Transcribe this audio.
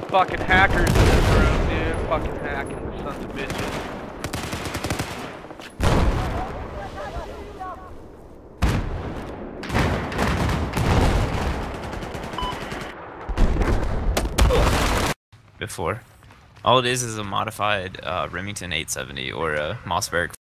fucking hackers in this room, dude. Fucking hacking, sons of bitches. BF4. All it is a modified Remington 870 or a Mossberg